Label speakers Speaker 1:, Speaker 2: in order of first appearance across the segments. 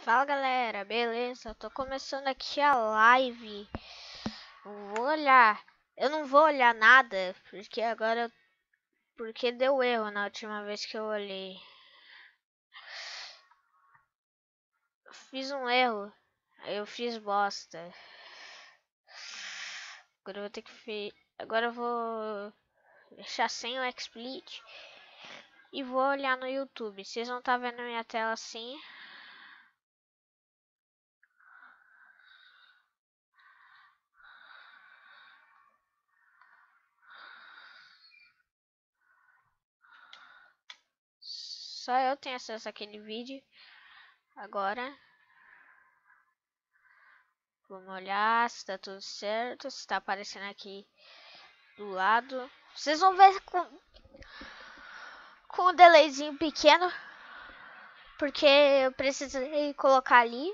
Speaker 1: Fala galera, beleza? Tô começando aqui a live. Vou olhar. Eu não vou olhar nada, porque deu erro na última vez que eu olhei. Fiz um erro. Eu fiz bosta. Agora eu vou deixar sem o XSplit e vou olhar no YouTube. Vocês não tá vendo minha tela assim? Só eu tenho acesso àquele vídeo. Agora vamos olhar se tá tudo certo, se tá aparecendo aqui do lado. Vocês vão ver com um delayzinho pequeno, porque eu precisei colocar ali.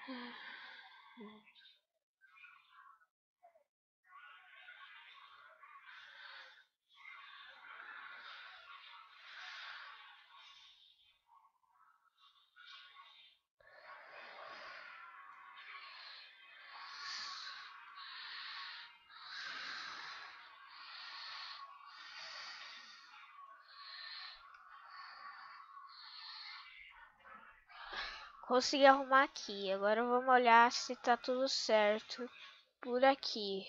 Speaker 1: Consegui arrumar aqui. Agora vamos olhar se tá tudo certo por aqui.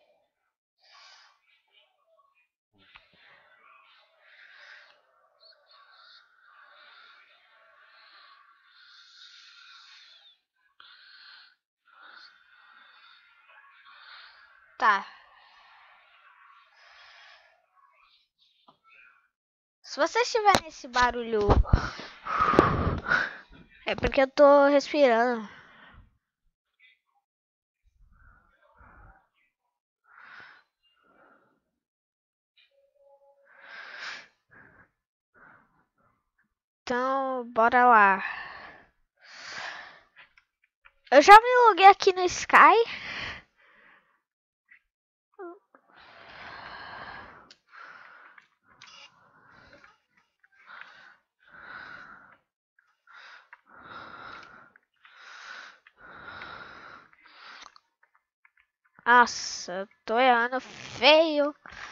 Speaker 1: Tá. Se você estiver nesse barulho, é porque eu tô respirando. Então, bora lá. Eu já me loguei aqui no Sky. Nossa, eu tô errando feio.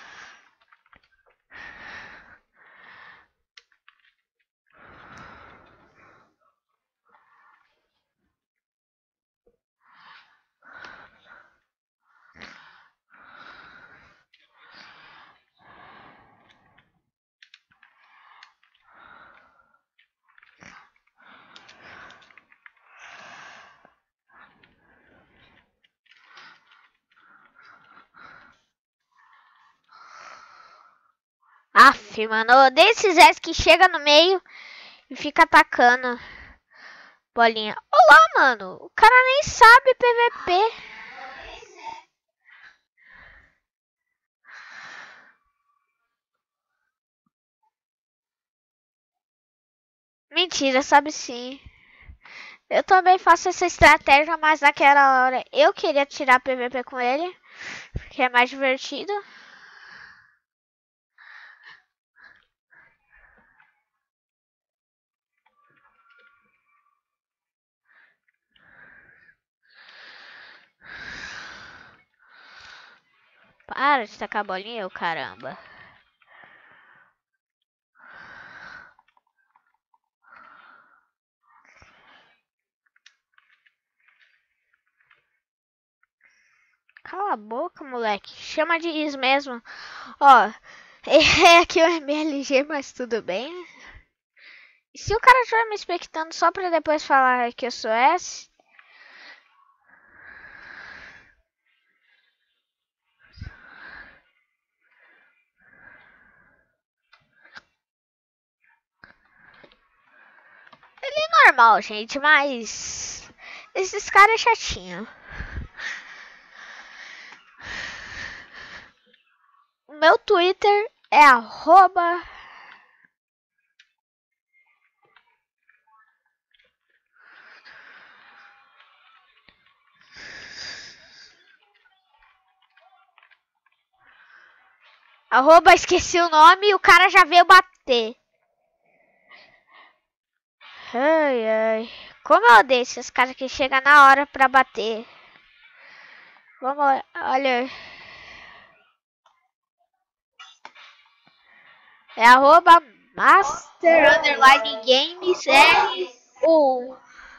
Speaker 1: Aff, mano, eu odeio esses S que chega no meio e fica atacando bolinha. Olá, mano, o cara nem sabe PVP. Mentira, sabe sim. Eu também faço essa estratégia, mas naquela hora eu queria tirar PVP com ele, porque é mais divertido. Para de tacar a bolinha, ô caramba. Cala a boca, moleque. Chama de Is mesmo. Ó, é aqui o MLG, mas tudo bem. E se o cara estiver me expectando só pra depois falar que eu sou S? Ele é normal, gente, mas esses caras é chatinho. O meu Twitter é @. Esqueci o nome e o cara já veio bater. Ai, ai. Como eu odeio esses caras que chegam na hora pra bater. Vamos, olha. É arroba Master_Games R1.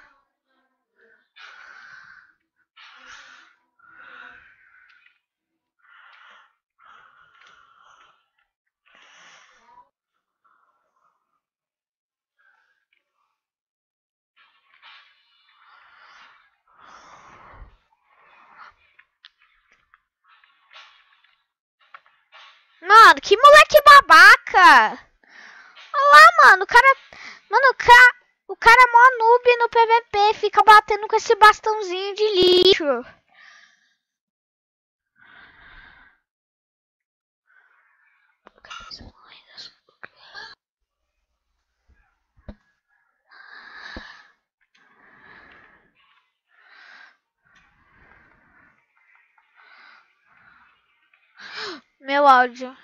Speaker 1: Mano, que moleque babaca! Olha lá, mano, o cara. Mano, o cara é mó noob no PVP, fica batendo com esse bastãozinho de lixo. Meu áudio.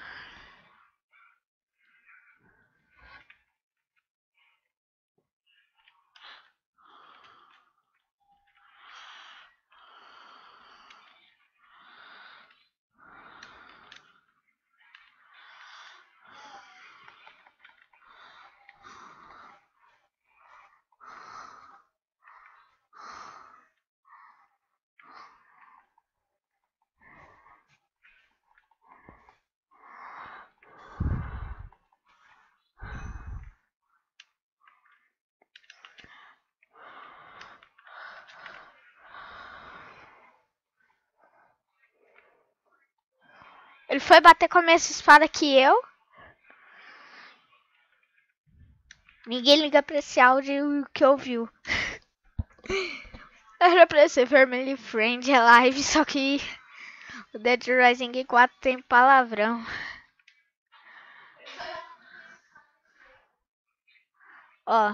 Speaker 1: Ele foi bater com a mesma espada que eu. Ninguém liga pra esse áudio que ouviu. Era pra ser Family Friend Live, só que o Dead Rising 4 tem palavrão. Ó.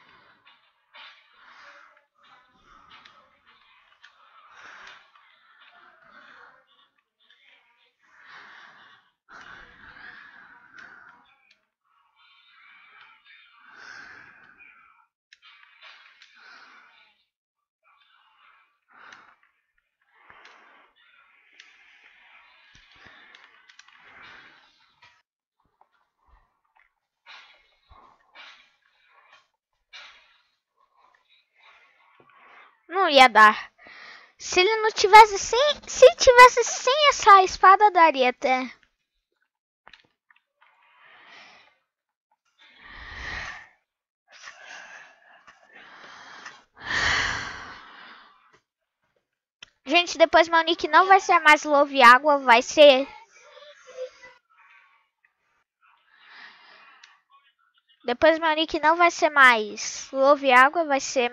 Speaker 1: Não ia dar. Se ele não tivesse sem. Se tivesse sem essa espada, daria até. Gente, depois meu nick não vai ser mais Love Água, vai ser. Depois meu nick não vai ser mais Love Água, vai ser.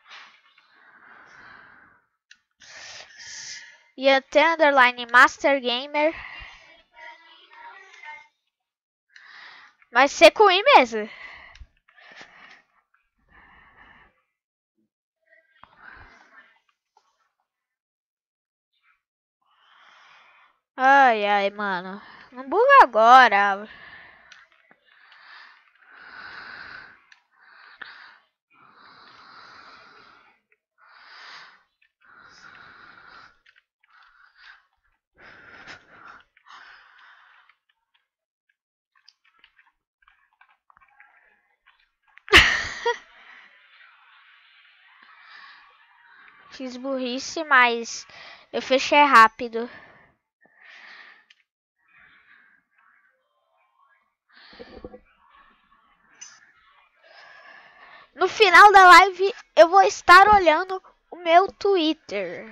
Speaker 1: Yante Underline Master Gamer. Vai ser com I mesmo. Ai, ai, mano. Não buga agora. Fiz burrice, mas eu fechei rápido. No final da live, eu vou estar olhando o meu Twitter.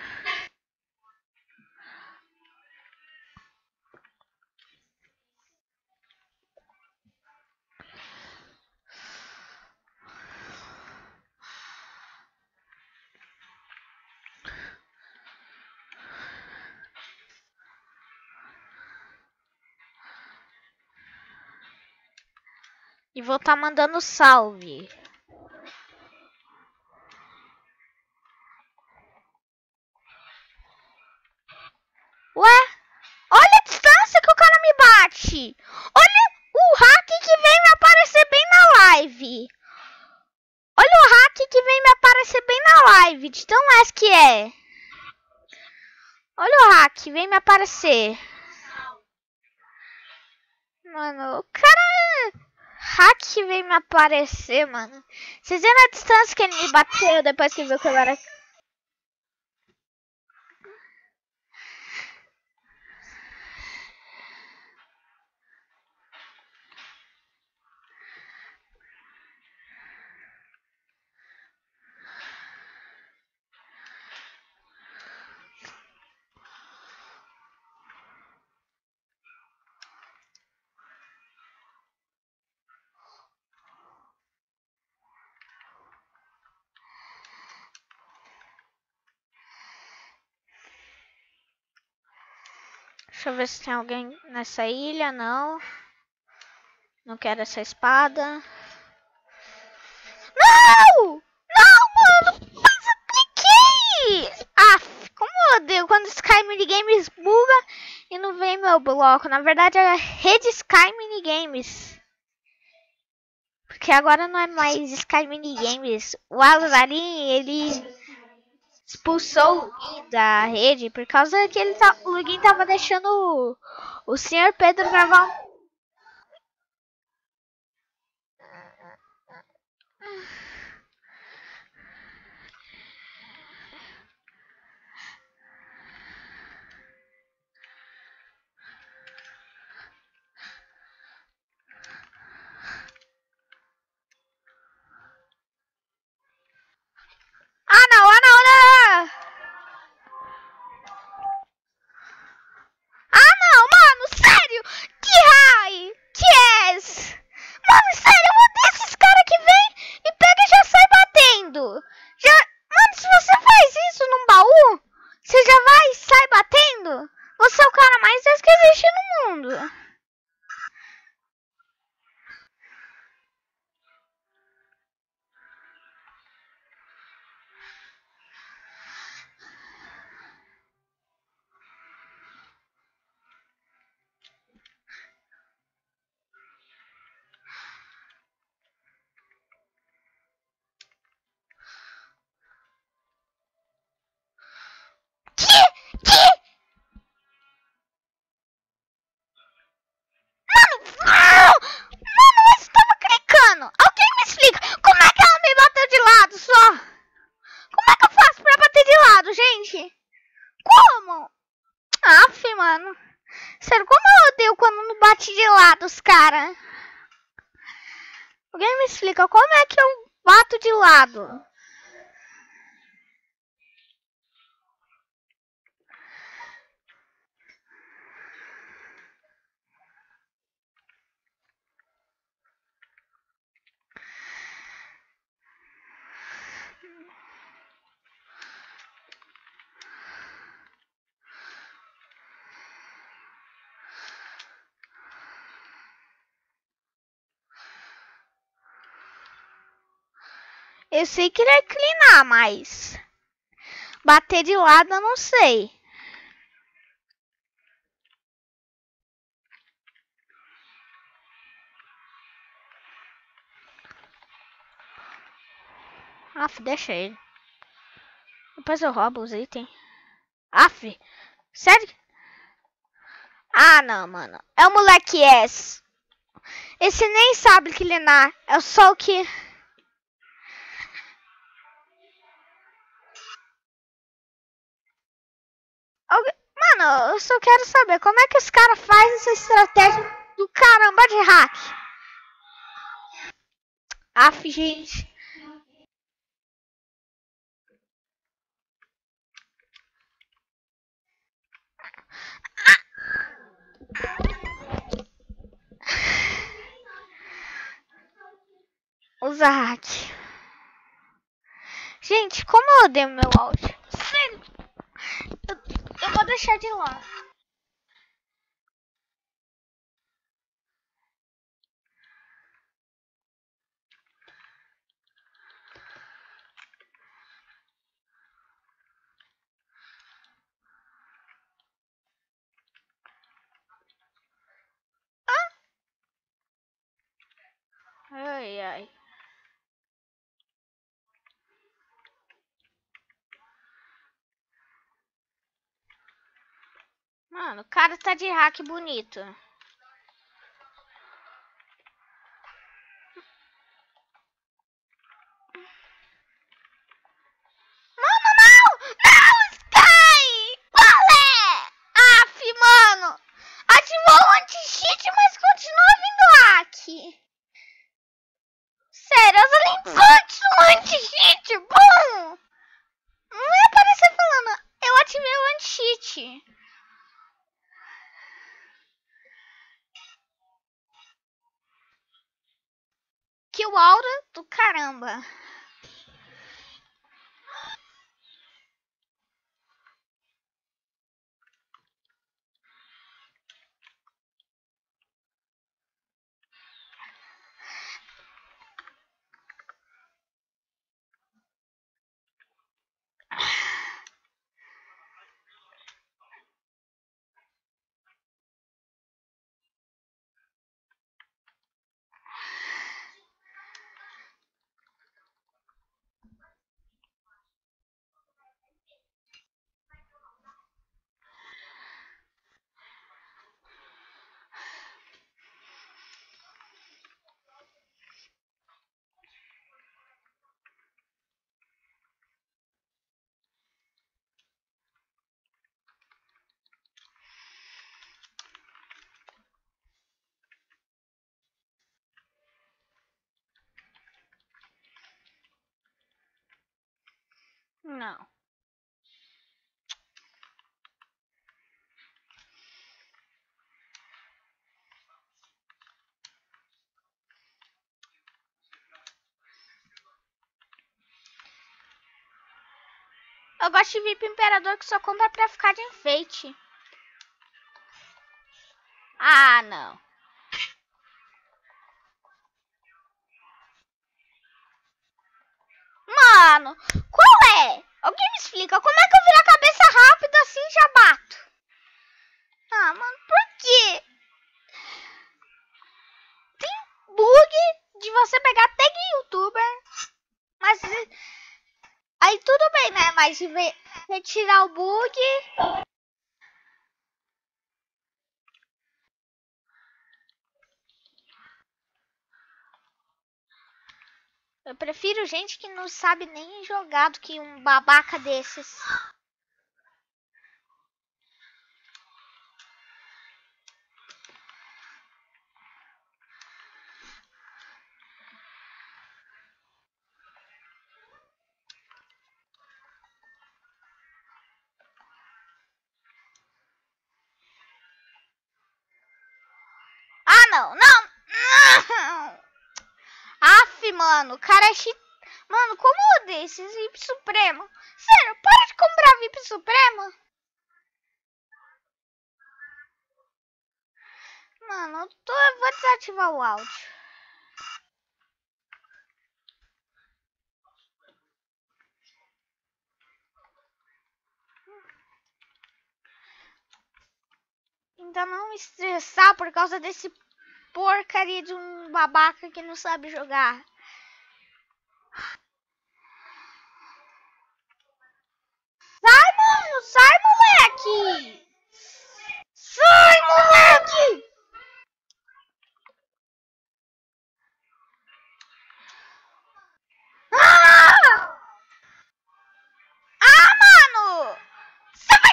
Speaker 1: E vou estar mandando salve. Ué? Olha a distância que o cara me bate. Olha o hack que veio me aparecer bem na live. Olha o hack que aparecer bem na live, de tão mais que é. Olha o hack, vem me aparecer. Mano, o cara... Hack veio me aparecer, mano. Vocês viram a distância que ele me bateu depois que viu que eu era... Deixa eu ver se tem alguém nessa ilha. Não. Não quero essa espada. Não! Não, mano! Mas eu cliquei! Como eu odeio quando Sky Minigames buga e não vem meu bloco. Na verdade é a rede Sky Minigames. Porque agora não é mais Sky Minigames. O Azarin, ele expulsou o login da rede por causa que o login tava deixando o senhor Pedro gravar um... Ah não, ah não, não! Ah não, mano, sério! Que raio! Que é esse? Mano, sério, eu odeio esses caras que vem e pega e já sai batendo. Já... Mano, se você faz isso num baú, você já vai e sai batendo? Você é o cara mais Deus que existe no mundo. Que? Mano, mas eu tava clicando. Alguém me explica como é que ela me bateu de lado só? Como é que eu faço pra bater de lado, gente? Como? Aff, mano. Sério, como eu odeio quando não bate de lado os caras? Alguém me explica como é que eu bato de lado? Eu sei que ele é inclinar, mas bater de lado eu não sei. Aff, deixa ele. Depois eu roubo os itens. Aff, sério? Ah, não, mano. É o moleque S. Esse nem sabe inclinar. É só o que... Mano, eu só quero saber como é que os caras fazem essa estratégia do caramba de hack. Aff, gente. Usa hack. Gente, como eu odeio meu áudio. Sério. Eu vou deixar de lado. Ai, ai. mano. O cara tá de hack bonito. Mano, não! Não, Sky! Qual é? Aff, mano. Ativou o anti-cheat, mas continua vindo hack. Sério, as limpantes no anti-cheat, bom! Não vai aparecer falando, eu ativei o anti-cheat. Que o aura do caramba. Não. Eu gosto de VIP Imperador que só compra pra ficar de enfeite. Ah, não. Mano, qual é? Alguém me explica como é que eu viro a cabeça rápido assim e já bato? Ah, mano, por quê? Tem bug de você pegar tag youtuber, mas aí tudo bem, né? Mas de retirar o bug... Eu prefiro gente que não sabe nem jogar do que um babaca desses. Ah, não, não! Não! Aff, mano, o cara é Mano, como eu odeio esses VIP Supremo? Sério, para de comprar VIP Supremo. Mano, eu vou desativar o áudio. Ainda não me estressar por causa desse porcaria de um babaca que não sabe jogar. Sai, mano! Sai, moleque! Sai, moleque! Ah! Ah, mano! Você vai...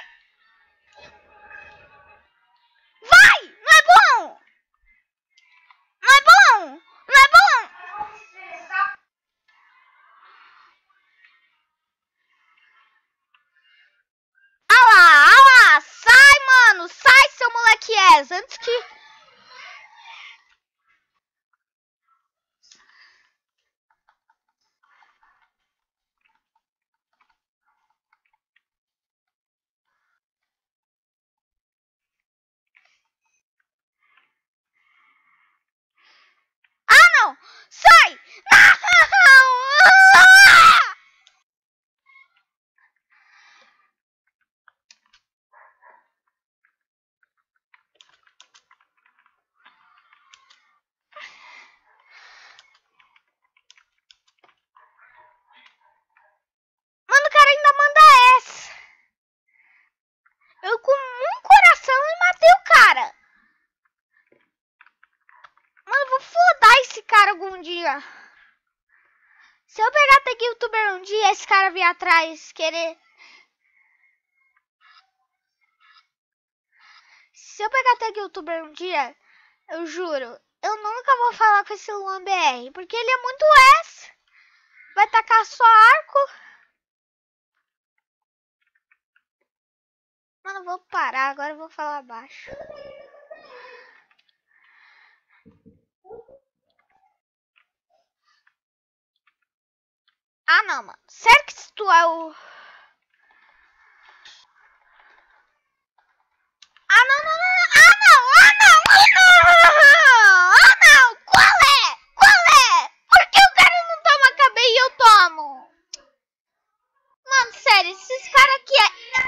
Speaker 1: Vai! Não é bom! Não é bom! Não é bom! Se eu pegar tag youtuber um dia, esse cara vir atrás querer... Se eu pegar tag youtuber um dia, eu juro, eu nunca vou falar com esse Luan BR, porque ele é muito S. Vai tacar só arco. Mano, eu vou parar, agora eu vou falar baixo. Ah, não, mano. Sério que se tu é o... Ah, não, não, não, não. Ah, não, ah, não, ah, não. Ah, não. Qual é? Qual é? Por que o cara não toma KB e eu tomo? Mano, sério, esses caras aqui é...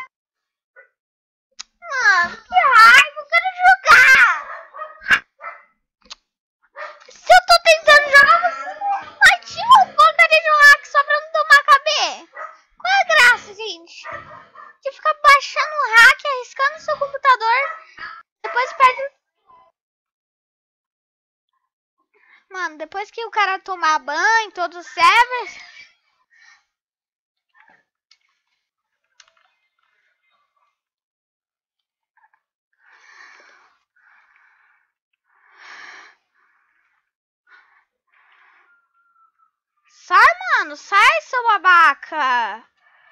Speaker 1: Mano, que raiva, eu quero jogar. Se eu tô tentando jogar, você vai te boca de jogar aqui só pra não tomar KB. Qual é a graça, gente? De ficar baixando o hack, arriscando seu computador, depois perde... Mano, depois que o cara tomar banho, todos os servers... Sai, mano, sai, seu babaca.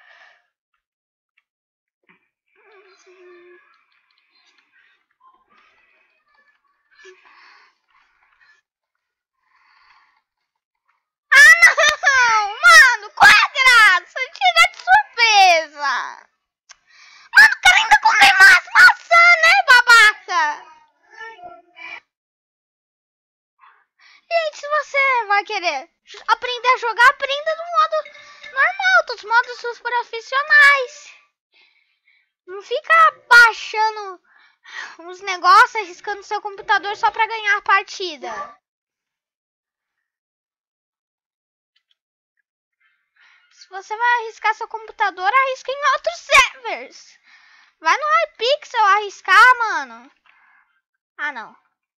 Speaker 1: Ah, não, mano, qual é a graça? Tira de surpresa. Mano, o cara ainda comeu mais maçã, né, babaca? Gente, se você vai querer aprender a jogar, aprenda no modo normal, dos modos dos profissionais. Não fica baixando uns negócios, arriscando seu computador só pra ganhar a partida. Se você vai arriscar seu computador, arrisca em outros servers. Vai no Hypixel arriscar, mano. Ah, não.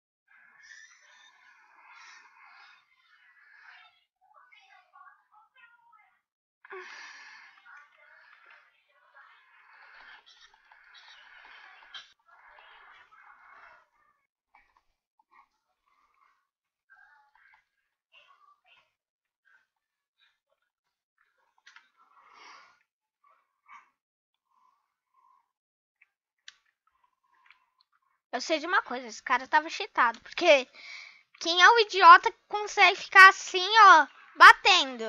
Speaker 1: Eu sei de uma coisa, esse cara tava cheatado. Porque quem é o idiota que consegue ficar assim, ó, batendo?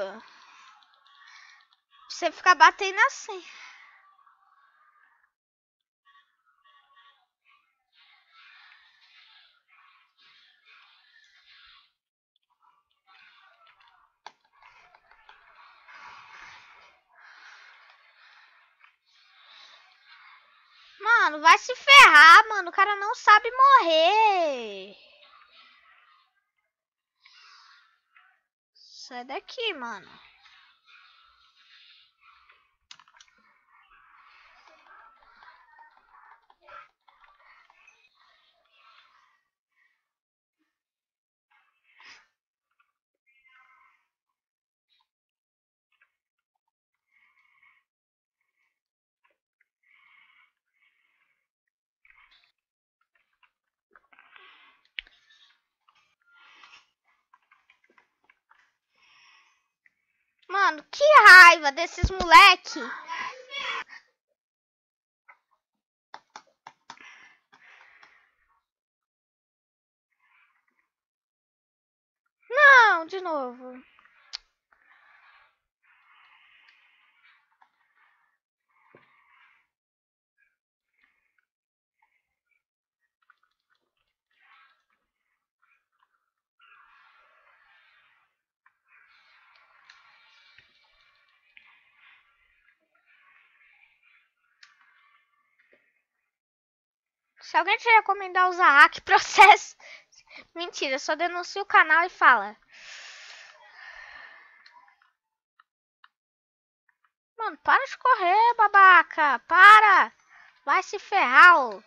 Speaker 1: Você ficar batendo assim. Mano, vai se ferrar, mano. O cara não sabe morrer. Sai daqui, mano. Mano, que raiva desses moleque. Não, de novo. Se alguém te recomendar usar hack, processo. Mentira, só denuncia o canal e fala. Mano, para de correr, babaca. Para. Vai se ferrar, ô.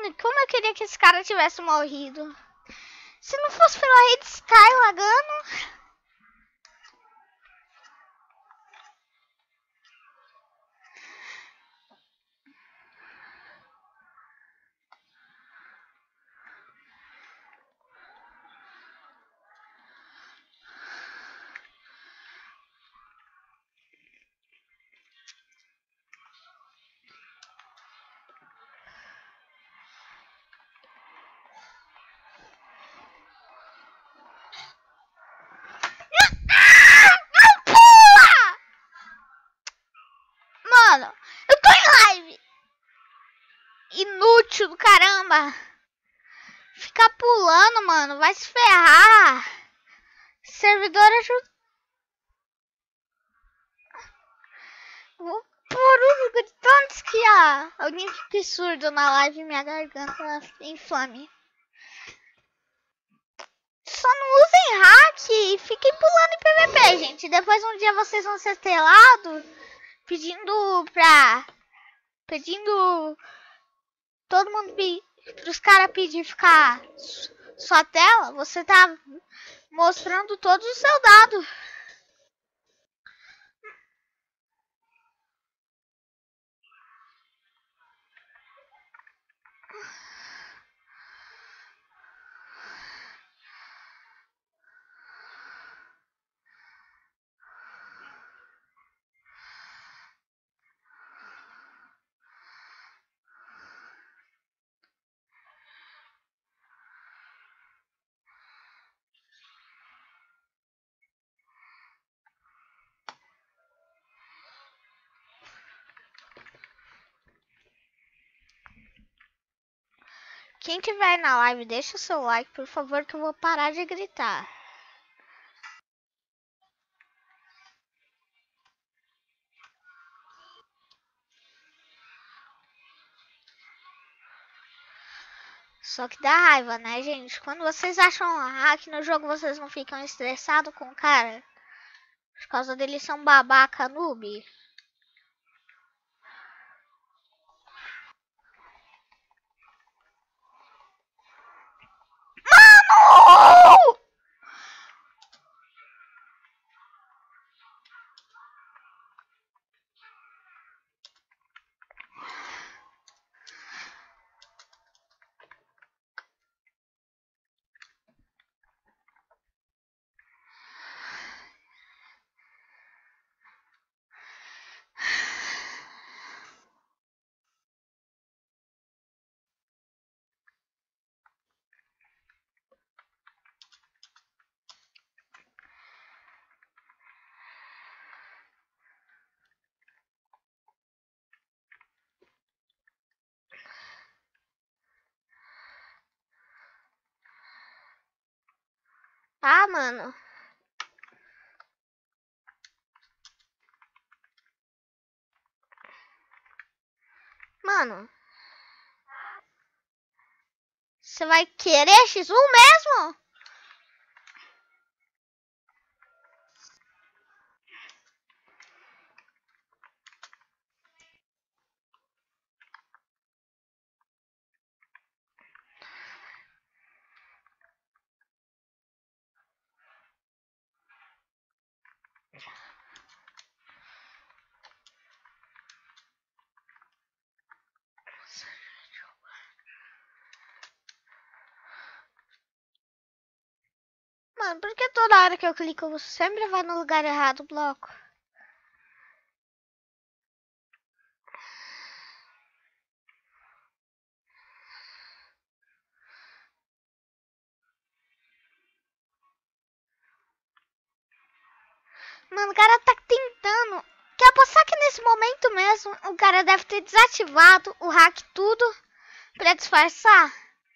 Speaker 1: Mano, como eu queria que esse cara tivesse morrido. Se não fosse pela Red Sky lagando. Não pula! Mano, eu tô em live. Inútil do caramba. Ficar pulando, mano, vai se ferrar. Servidor ajuda. Vou por gritando que alguém fique surdo na live e minha garganta inflame. Só não usem hack e fiquem pulando em PVP, gente. Depois um dia vocês vão ser telados pedindo todo mundo pros caras pedir ficar sua tela. Você tá mostrando todos os seus dados. Quem tiver na live, deixa o seu like, por favor, que eu vou parar de gritar. Só que dá raiva, né, gente? Quando vocês acham hack no jogo, vocês não ficam estressados com o cara? Por causa deles são babaca noob. Mano! Ah, mano. Mano. Você vai querer X1 mesmo? Mano, por que toda hora que eu clico você sempre vai no lugar errado o bloco? Mano, o cara tá tentando. Quer apostar que nesse momento mesmo o cara deve ter desativado o hack tudo pra disfarçar?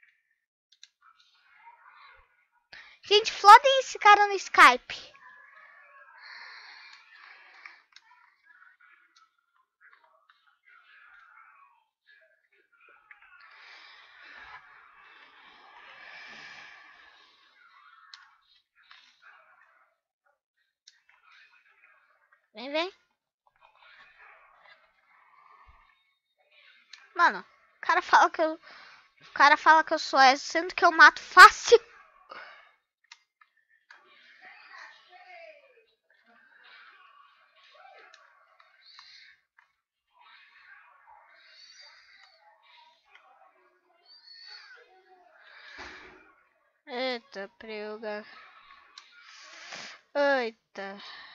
Speaker 1: Gente, flodem esse cara no Skype. Vem, vem. Mano, o cara fala que eu O cara fala que eu sou essa, sendo que eu mato fácil. Eita, prega. Eita.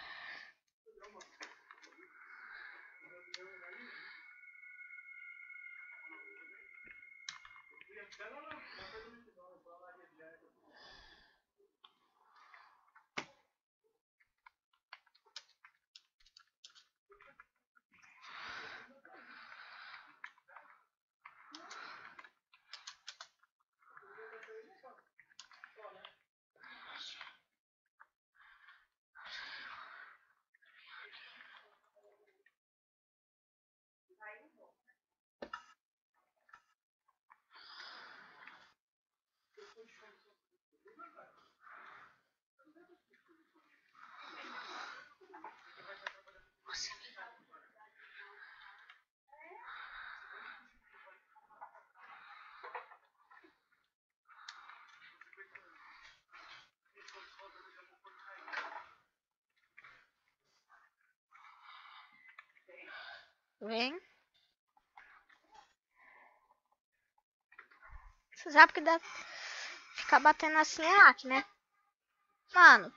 Speaker 1: Vem. Você sabe que dá ficar batendo assim é hack, né? Mano.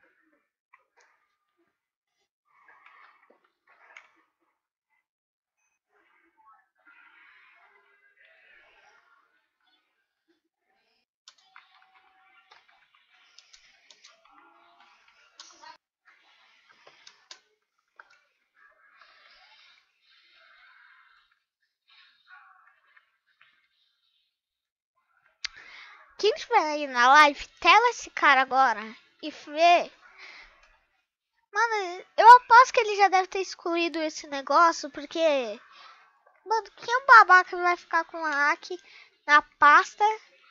Speaker 1: Quem estiver aí na live, tela esse cara agora e vê. Mano, eu aposto que ele já deve ter excluído esse negócio, porque... Mano, quem é um babaca que vai ficar com a hack na pasta?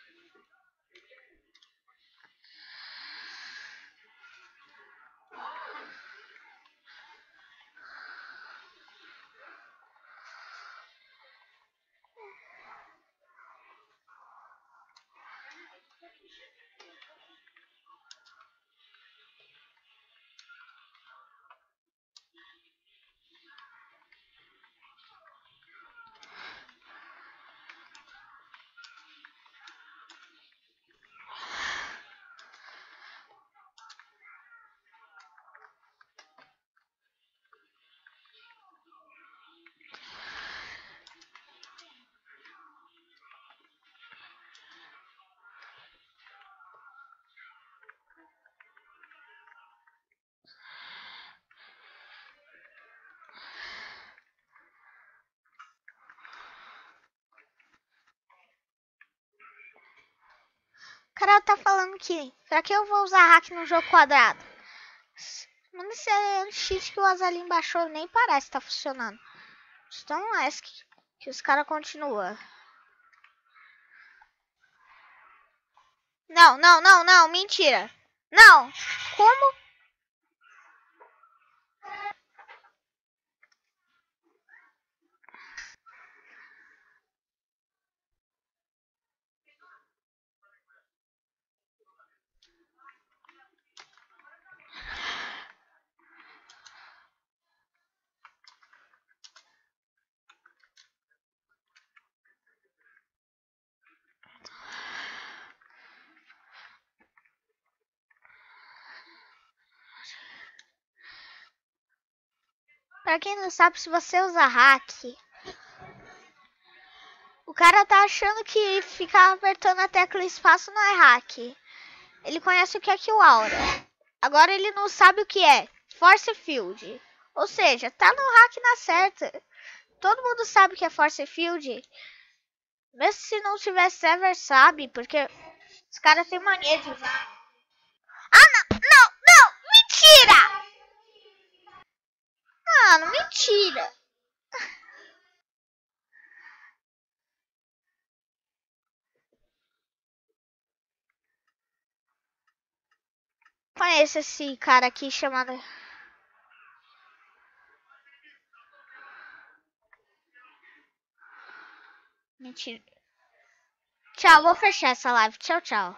Speaker 1: O cara tá falando que pra que eu vou usar hack no jogo quadrado? Mano, esse é um cheat que o Azalim baixou, nem parece que tá funcionando. Então é que os caras continuam. Não, não, não, não, mentira. Não, como? Pra quem não sabe, se você usa hack, o cara tá achando que ficar apertando a tecla espaço não é hack. Ele conhece o que é que o Aura. Agora ele não sabe o que é Force Field. Ou seja, tá no hack na certa. Todo mundo sabe o que é Force Field. Mesmo se não tiver server, sabe, porque os caras têm mania de usar. Ah, não, não, não, mentira! Mano, mentira. Conheço esse cara aqui chamado... Mentira. Tchau, vou fechar essa live. Tchau, tchau.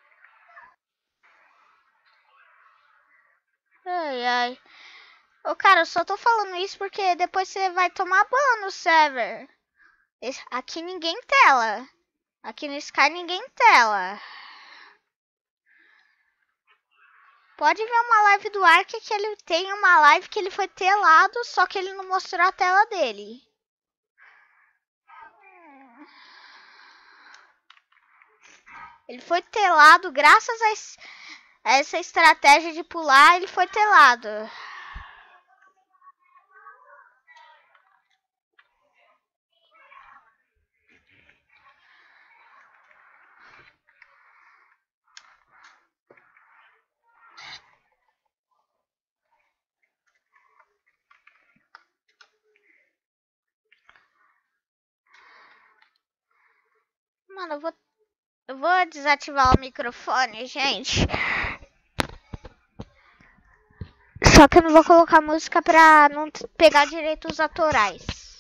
Speaker 1: Ai, ai. Ô, cara, eu só tô falando isso porque depois você vai tomar ban no server. Aqui ninguém tela. Aqui no Sky ninguém tela. Pode ver uma live do Ark que ele tem uma live que ele foi telado, só que ele não mostrou a tela dele. Ele foi telado graças a essa estratégia de pular, ele foi telado. Mano, eu vou desativar o microfone, gente. Só que eu não vou colocar música pra não pegar direitos autorais.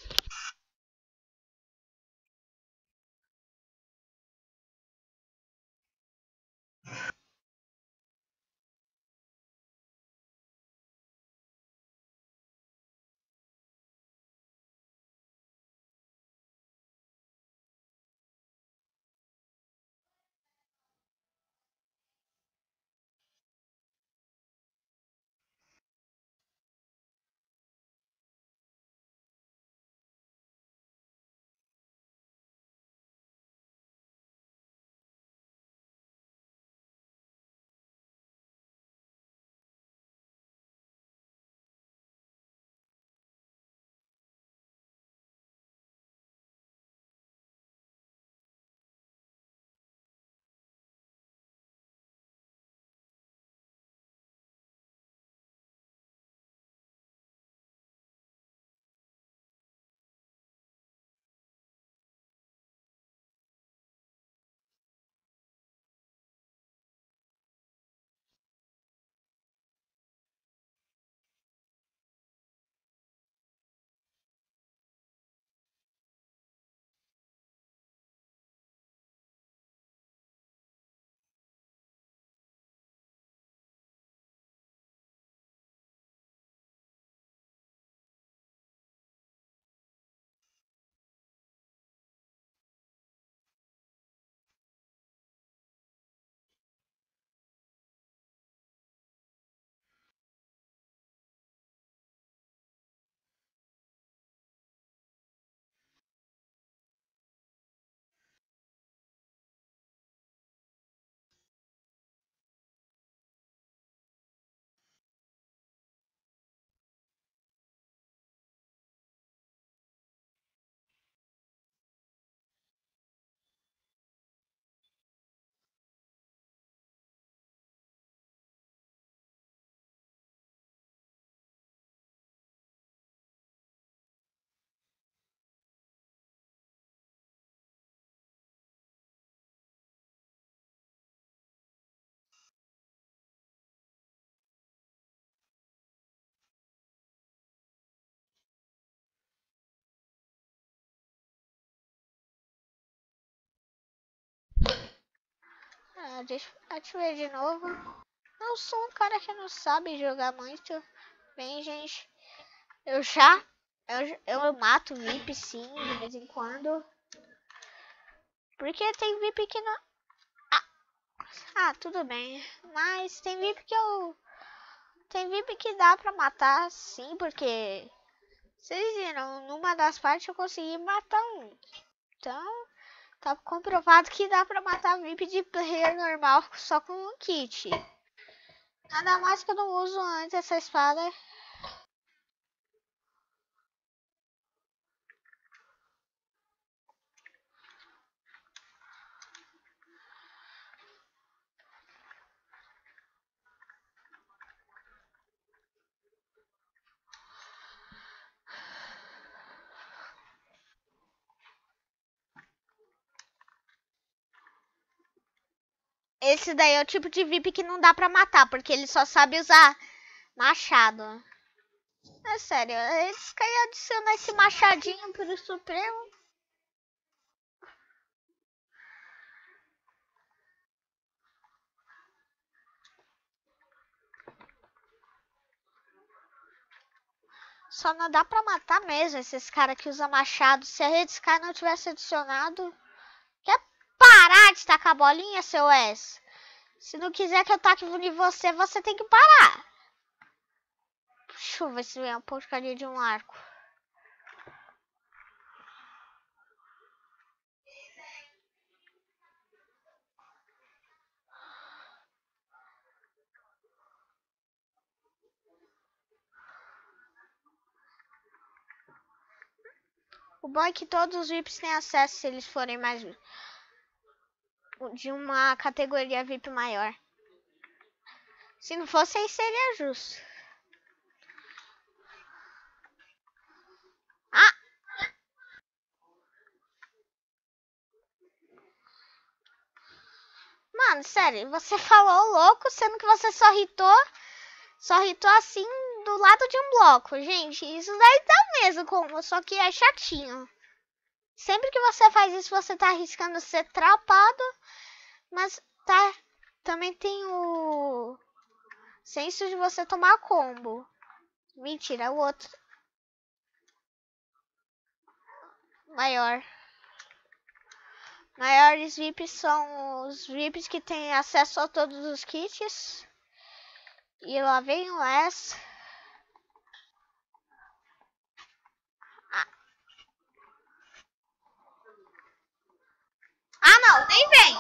Speaker 1: Deixa eu ver de novo. Eu sou um cara que não sabe jogar muito. Bem, gente, eu já... Eu mato VIP sim, de vez em quando. Porque tem VIP que não... tudo bem. Mas tem VIP que eu... Tem VIP que dá pra matar sim, porque... Vocês viram, numa das partes eu consegui matar um. Então, tá comprovado que dá pra matar VIP de player normal só com um kit. Nada mais que eu não uso antes essa espada. Esse daí é o tipo de VIP que não dá pra matar, porque ele só sabe usar machado. É sério, eles querem adicionar esse machadinho pro Supremo. só não dá pra matar mesmo esses caras que usam machado. Se a Red Sky não tivesse adicionado... Quer parar de tacar bolinha, seu S? Se não quiser que eu taque em você, você tem que parar. Deixa eu ver se vem uma porcaria de um arco. O bom é que todos os VIPs têm acesso se eles forem mais de uma categoria VIP maior. Se não fosse, aí seria justo. Ah! Mano, sério, você falou louco, sendo que você só hitou assim do lado de um bloco. Gente, isso daí dá mesmo como, só que é chatinho. Sempre que você faz isso, você tá arriscando ser trapado, mas também tem o senso de você tomar combo. Mentira, o outro maior. Maiores VIPs são os VIPs que têm acesso a todos os kits. E lá vem o S. Ah, não, nem vem.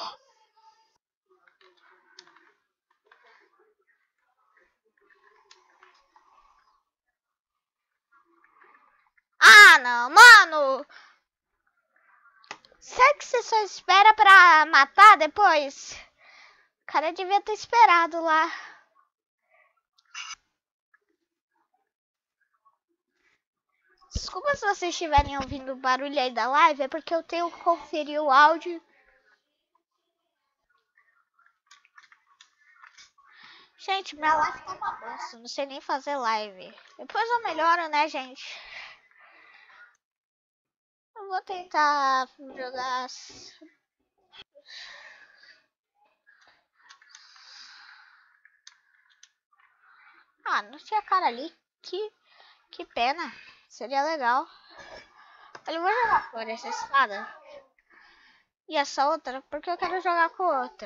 Speaker 1: Ah, não, mano. Será que você só espera pra matar depois? O cara devia ter esperado lá. Desculpa se vocês estiverem ouvindo o barulho aí da live, é porque eu tenho que conferir o áudio. Gente, minha live tá uma bosta, não sei nem fazer live. Depois eu melhoro, né, gente? Eu vou tentar jogar... Ah, não tinha cara ali. Que pena. Seria legal. Olha, eu vou jogar por essa espada. E essa outra, porque eu quero jogar com outra.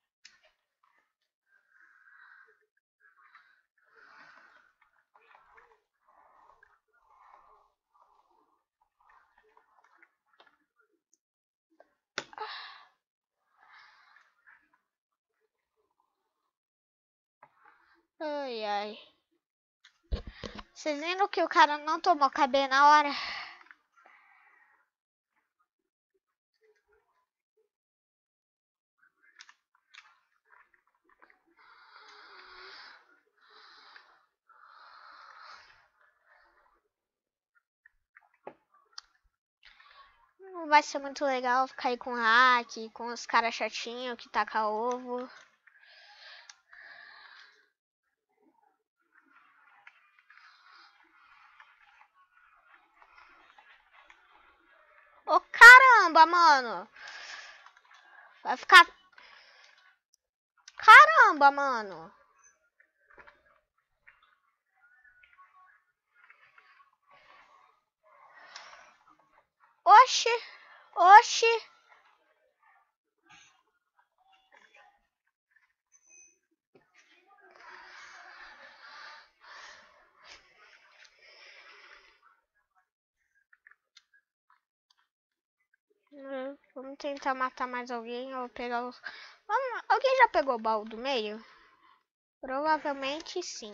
Speaker 1: Ai, ai. Vocês viram que o cara não tomou KB na hora? Não vai ser muito legal ficar aí com hack, com os caras chatinhos que taca ovo. Ô, caramba, mano. Vai ficar... Caramba, mano. Oxi. Oxi. Vamos tentar matar mais alguém ou pegar os... Alguém já pegou o baú do meio? Provavelmente sim.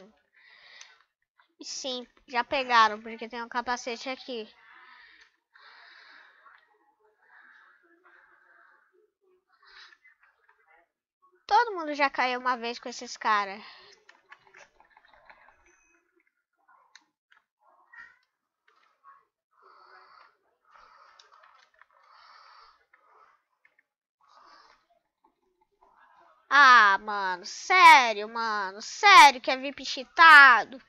Speaker 1: Sim, já pegaram, porque tem um capacete aqui. Todo mundo já caiu uma vez com esses caras. Ah, mano, sério, mano. Sério que é VIP cheatado?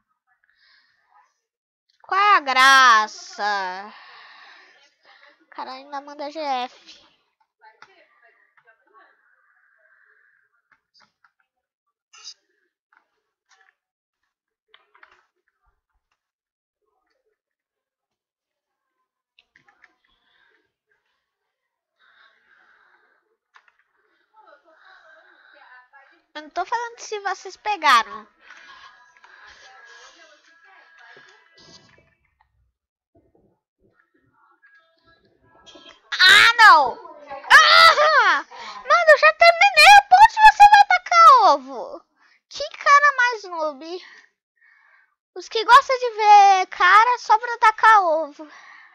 Speaker 1: Qual é a graça? O cara ainda manda GF. Eu não tô falando se vocês pegaram. Ah, não! Ah! Mano, eu já terminei. Aonde você vai tacar ovo? Que cara mais noob. Os que gostam de ver cara só pra tacar ovo.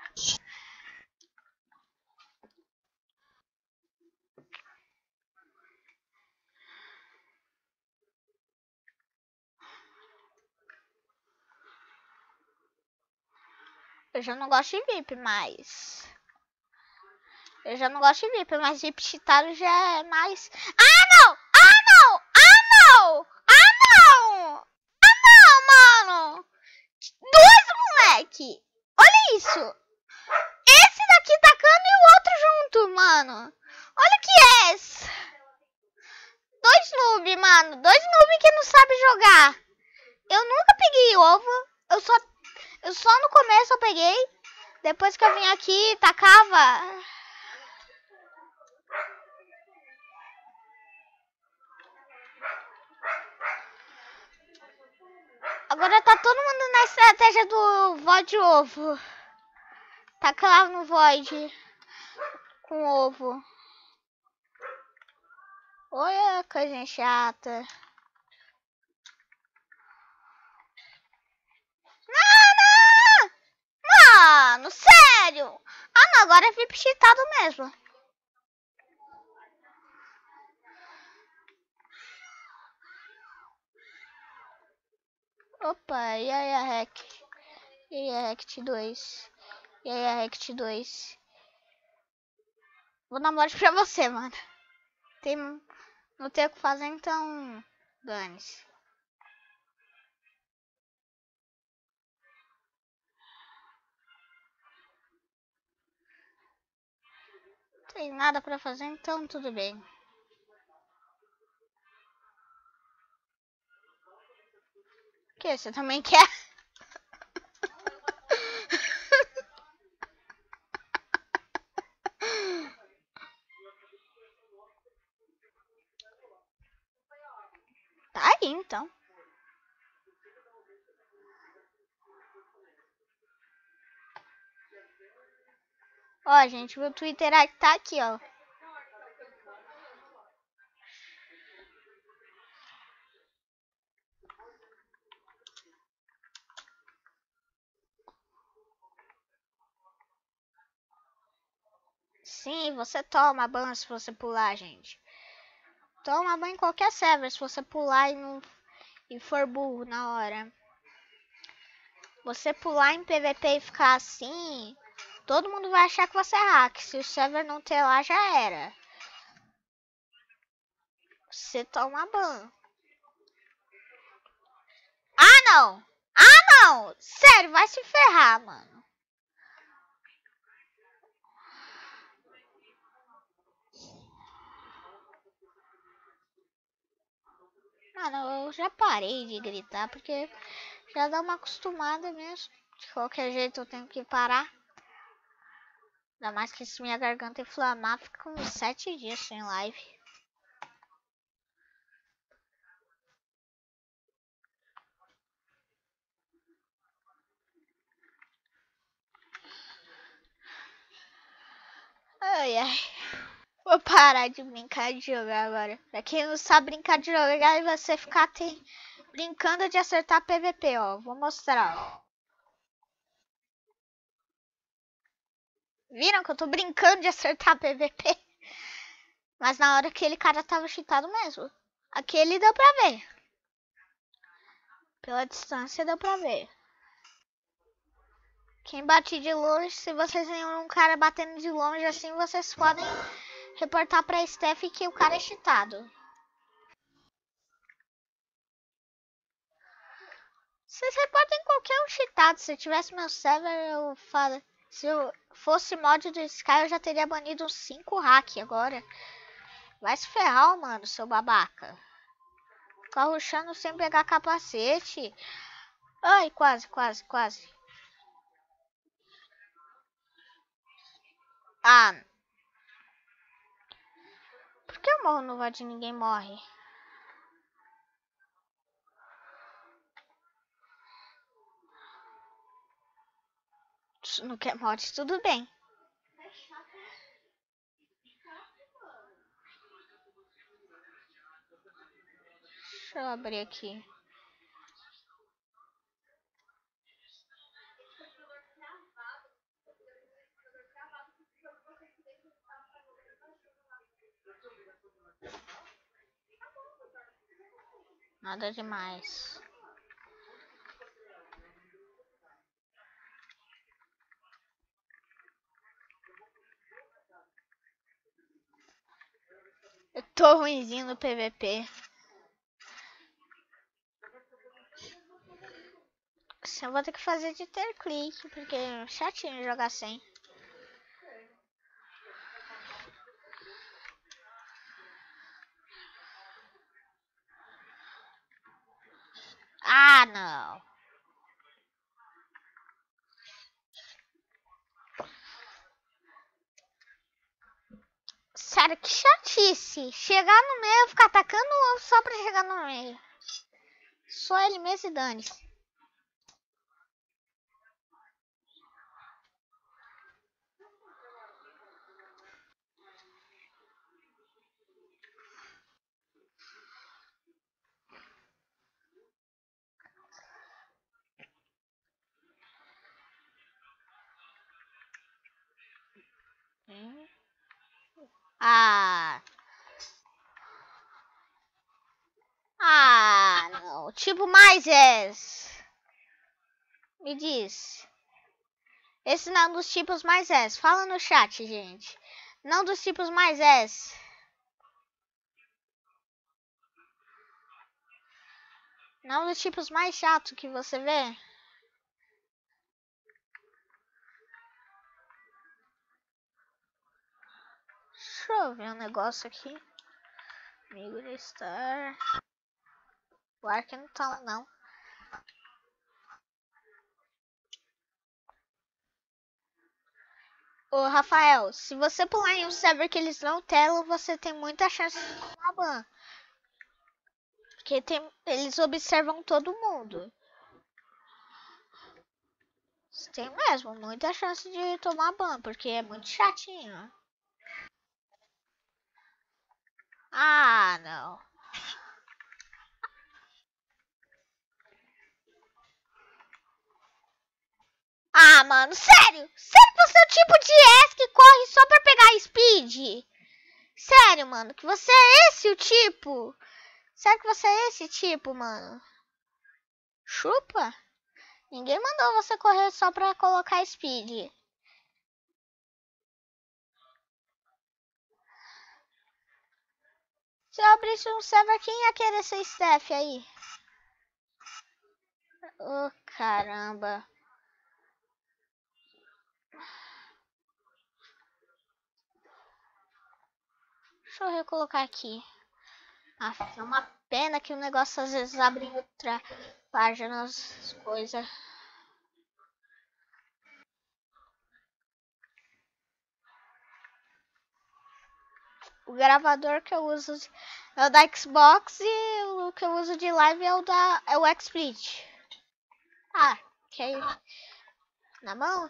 Speaker 1: Eu já não gosto de VIP, mas... Eu já não gosto de VIP, mas VIP cheatado já é mais... Ah, não! Ah, não! Ah, não! Ah, não! Ah, não, mano! Dois, moleque! Olha isso! Esse daqui tacando e o outro junto, mano! Olha o que é esse! Dois noob, mano! Dois noob que não sabem jogar! Eu nunca peguei ovo, eu só no começo eu peguei, depois que eu vim aqui, tacava... Agora tá todo mundo na estratégia do Void Ovo. Taca lá no Void com ovo. Olha, coisa chata. Não, não! Mano, sério! Ah, não, agora é VIP cheatado mesmo. Opa, e aí a Hack? E aí a Hack 2? E aí a Hack 2? Vou dar morte pra você, mano. Não tem o que fazer, então dane-se. Não tem nada pra fazer, então tudo bem. O que? Você também quer? Tá aí, então. Ó, gente, meu Twitter tá aqui, ó. Sim, você toma ban se você pular, gente. Toma ban em qualquer server se você pular e for burro na hora. Você pular em PVP e ficar assim, todo mundo vai achar que você é hack. Se o server não ter lá, já era. Você toma ban. Ah, não! Ah, não! Sério, vai se ferrar, mano. Mano, eu já parei de gritar, porque já dá uma acostumada mesmo. De qualquer jeito eu tenho que parar. Ainda mais que se minha garganta inflamar, fica uns 7 dias sem live. Ai, ai. Vou parar de brincar de jogar agora. Pra quem não sabe brincar de jogar, é você ficar brincando de acertar PVP, ó. Vou mostrar, ó. Viram que eu tô brincando de acertar PVP? Mas na hora que aquele cara tava cheatado mesmo. Aquele deu pra ver. Pela distância deu pra ver. Quem bate de longe, se vocês veem um cara batendo de longe assim, vocês podem reportar pra Steph que o cara é cheatado. Vocês reportem qualquer um cheatado. Se tivesse meu server, eu falo. Se eu fosse mod do Sky, eu já teria banido uns 5 hack agora. Vai se ferrar, mano, seu babaca. Ficar rushando sem pegar capacete. Ai, quase, quase, quase. Ah. Por que eu morro no VOD e ninguém morre? não quer mod, tudo bem. Deixa eu abrir aqui. Nada demais. Eu tô ruimzinho no PVP. Eu vou ter que fazer de ter clique, porque é chatinho jogar sem. Ah, não. Sério, que chatice. Chegar no meio, ficar atacando o ovo só pra chegar no meio. Só ele mesmo e dane-se. Ah. Ah, não. Tipo mais S. Me diz. Esse não é um dos tipos mais S. Fala no chat, gente. Não dos tipos mais S. Não dos tipos mais chatos que você vê. Deixa eu ver um negócio aqui. Amigo da Star. O Ark não tá lá, não. Ô, Rafael, se você pular em um server que eles não telam, você tem muita chance de tomar ban. Porque eles observam todo mundo. Você tem mesmo muita chance de tomar ban, porque é muito chatinho. Ah, não. Ah, mano, sério? Sério que você é o tipo de S que corre só pra pegar speed? Sério, mano, que você é esse o tipo? Sério que você é esse tipo, mano? Chupa? Ninguém mandou você correr só pra colocar speed. Se eu abrisse um server, quem ia querer ser Steph aí? Oh, caramba. Deixa eu recolocar aqui. Ah, é uma pena que o negócio às vezes abre em outra página as coisas. O gravador que eu uso é o da Xbox e o que eu uso de live é o XSplit. Ah, que aí na mão?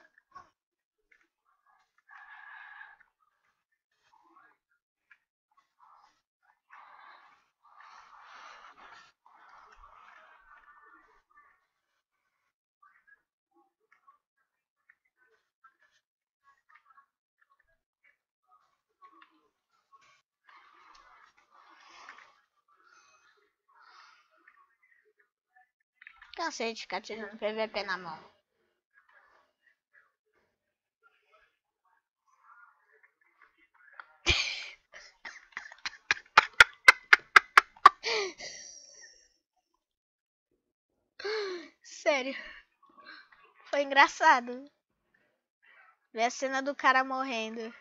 Speaker 1: Cansei de ficar tirando PVP na mão. Sério. Foi engraçado. Ver a cena do cara morrendo.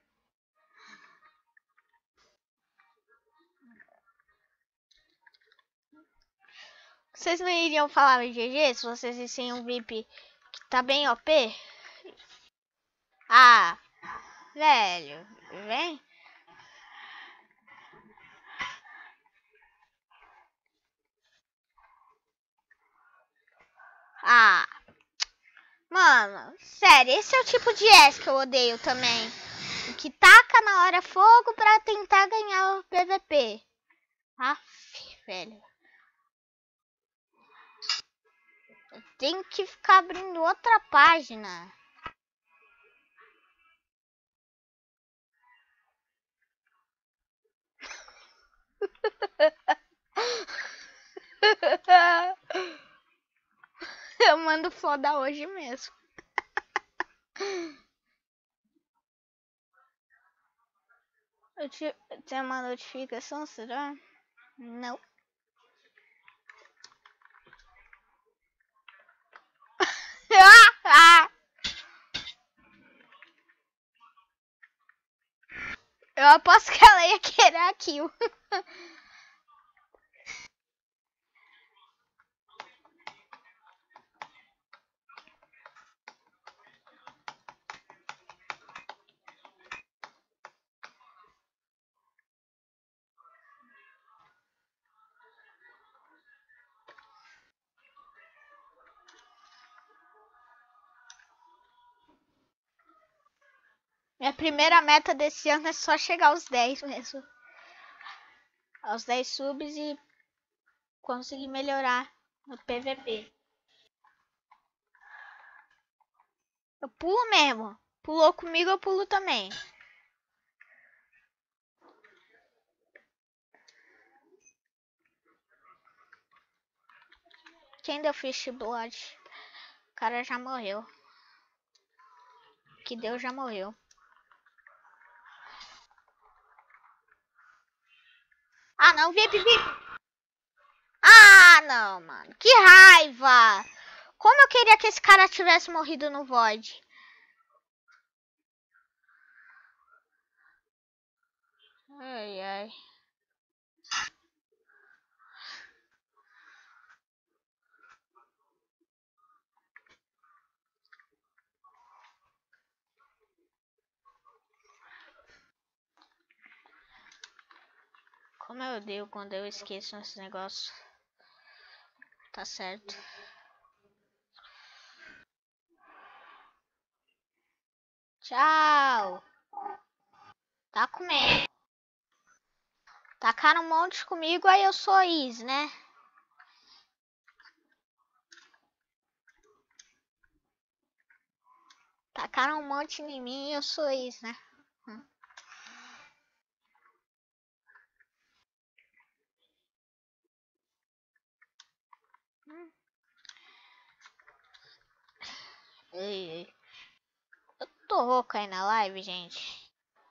Speaker 1: Vocês não iriam falar em GG se vocês vissem um VIP que tá bem OP? Ah, velho, vem. Ah, mano. mano. Sério, esse é o tipo de S que eu odeio também. O que taca na hora fogo pra tentar ganhar o PVP. Aff, velho. Eu tenho que ficar abrindo outra página. Eu mando foda hoje mesmo. Eu tenho uma notificação, será? Não. Eu aposto que ela ia querer aquilo. Minha primeira meta desse ano é só chegar aos 10 mesmo. Aos 10 subs e conseguir melhorar no PVP. Eu pulo mesmo. Pulou comigo, eu pulo também. Quem deu Fish Blood? O cara já morreu. Que Deus já morreu. Ah, não, VIP, VIP. Ah, não, mano. Que raiva. Como eu queria que esse cara tivesse morrido no Void. Ai, ai. Como eu odeio quando eu esqueço esse negócio. Tá certo. Tchau. Tá comendo. Tacaram um monte comigo, aí eu sou Is, né? Tacaram um monte em mim e eu sou Is, né? Ei, ei. Eu tô rouco aí na live, gente.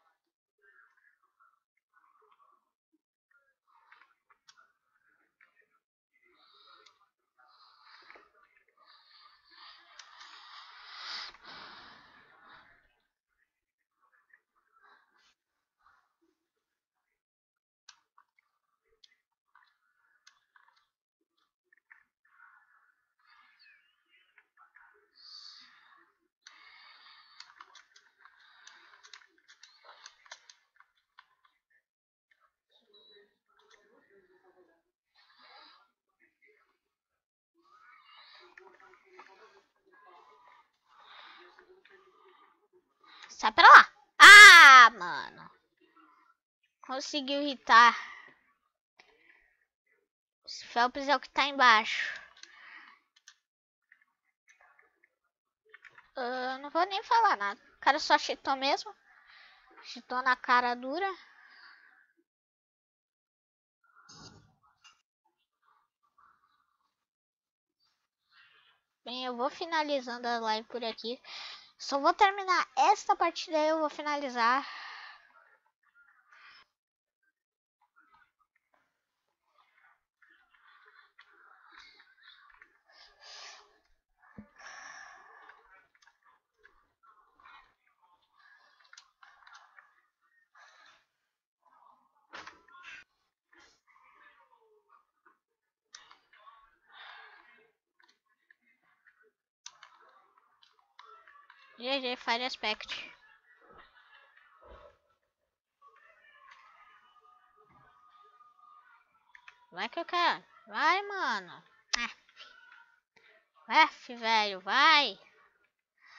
Speaker 1: Sai pra lá. Ah, mano. Conseguiu irritar. Esse Phelps é o que tá embaixo. Não vou nem falar nada. O cara só cheatou mesmo. Cheatou na cara dura. Bem, eu vou finalizando a live por aqui. Só vou terminar esta partida e eu vou finalizar. GG Fire Aspect. Vai que eu quero. Vai, mano. F, velho, vai.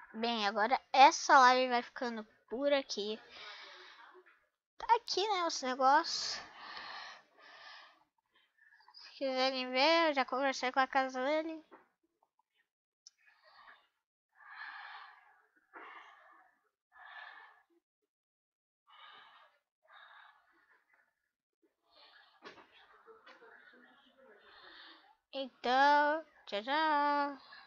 Speaker 1: Bem, agora essa live vai ficando por aqui. Tá aqui, né, os negócios. Se quiserem ver, eu já conversei com a casa dele. Então, tchau, tchau.